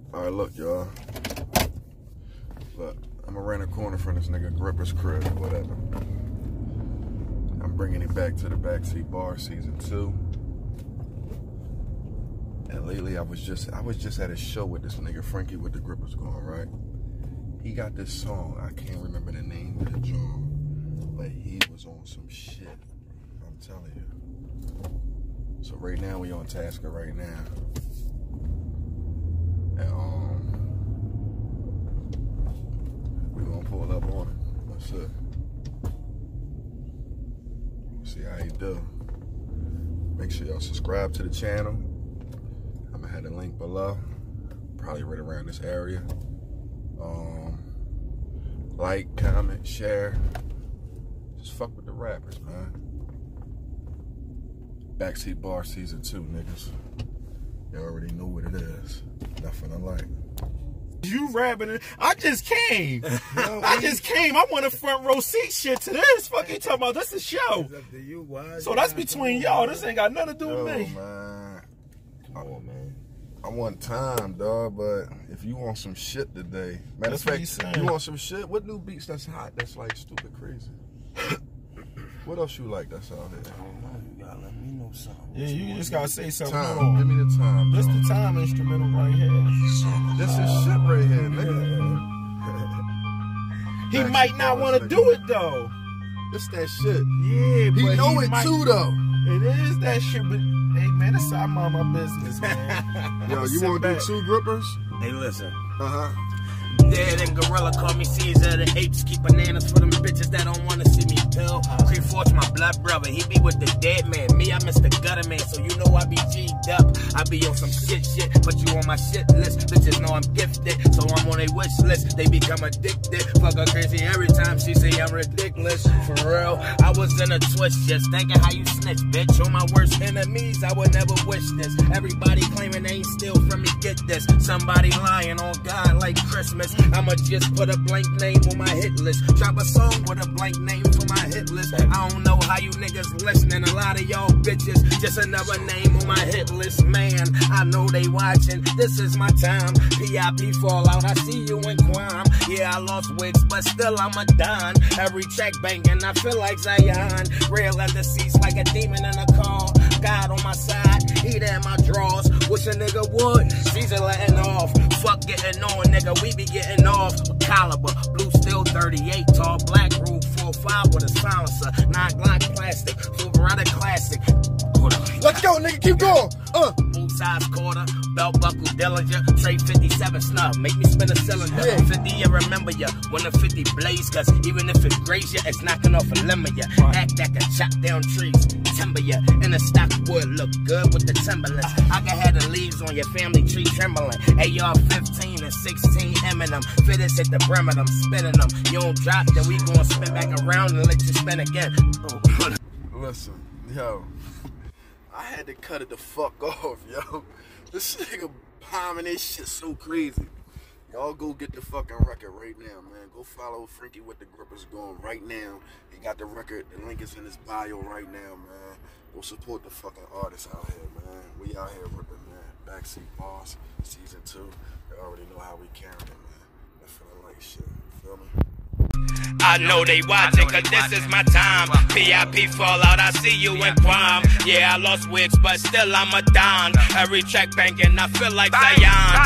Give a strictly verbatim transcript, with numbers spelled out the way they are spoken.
Alright, look, y'all. Look, I'm around the corner from this nigga Gripper's crib, whatever. I'm bringing it back to the Backseat Bar season two. And lately, I was just I was just at a show with this nigga Frankie with the Grippers going, right? He got this song. I can't remember the name of the joint, but he was on some shit. I'm telling you. So right now, we on Tasker right now. And um, we gonna pull up on it. That's it. See how you do. Make sure y'all subscribe to the channel. I'm gonna have the link below. Probably right around this area. Um, like, comment, share. Just fuck with the rappers, man. Backseat Bar season two, niggas. You already know what it is. Nothing I like. You rapping it? I just came. No, I just came. I want a front row seat shit to this. Fuck you talking about? This is a show. It's up to you, why? So that's between y'all. This ain't got nothing to do Yo, with me. Man. Come on, man. I want time, dog, but if you want some shit today, matter of That's fact, you want some shit? What new beats that's hot? That's like stupid crazy. What else you like that's out here? I don't know. You gotta let me know something. Yeah, you just gotta say something. Time. Hold on. Give me the time. This dog. the time instrumental right here. This is shit right here, nigga. He Backseat might not Bars, want to nigga. do it though. It's that shit. Yeah, He but know he it might, too, though. It is that shit, but hey man, it's out my my business, man. Yo, you Sit want to do back. two grippers? Hey, listen. Uh-huh. Dead and gorilla call me Caesar. The apes keep bananas for them bitches that don't wanna see me pill. Cree Forge my blood brother, he be with the dead man. Me, I miss the gutter man, so you know I be G'd up. I be on some shit shit, put you on my shit list. Bitches know I'm gifted, so I'm on a wish list. They become addicted, fuck her crazy every time she say I'm ridiculous. For real, I was in a twist just thinking how you snitch, bitch. On my worst enemies, I would never wish this. Everybody claiming they ain't steal from me, get this. Somebody lying on God like Christmas. I'ma just put a blank name on my hit list. Drop a song with a blank name for my hit list. I don't know how you niggas listening. A lot of y'all bitches, just another name on my hit list. Man, I know they watching. This is my time. P I P Fallout, I see you in crime. Yeah, I lost wigs, but still I'm a don. Every check banging, I feel like Zion. Real at the seats like a demon in a car. God on my side, he in my drawers. Wish a nigga would. Caesar letting off. Fuck getting on, nigga. We be getting off. Caliber, blue steel thirty-eight, tall black rule four five with a silencer. Nine Glock plastic, full Beretta classic. Let's go, nigga. Keep going. Uh. Full size quarter, belt buckle Dillinger, trade fifty-seven snub, make me spin a cylinder. Yeah. fifty, yeah, remember ya. When the fifty blaze, cause even if it graze ya, it's knocking off a limb of ya. Act that can chop down trees, timber ya. And the stock wood look good with the Timberlands. I can have the leaves on your family tree trembling. A R fifteen and sixteen Eminem. Fittest at the brim of them, spinning them. You don't drop, then we gon' spin back around and let you spin again. Listen, yo. I had to cut it the fuck off, yo. This nigga palming this shit so crazy. Y'all go get the fucking record right now, man. Go follow Frankie with the Grippers going right now. He got the record. The link is in his bio right now, man. Go support the fucking artists out here, man. We out here ripping, man. Backseat Bars, season two. You already know how we carrying it, man. I feel like shit. You feel me? I know they watching, cause this is my time. P I P Fallout, I see you in prime. Yeah, I lost wigs, but still I'm a don. Every check banking, I feel like Zion.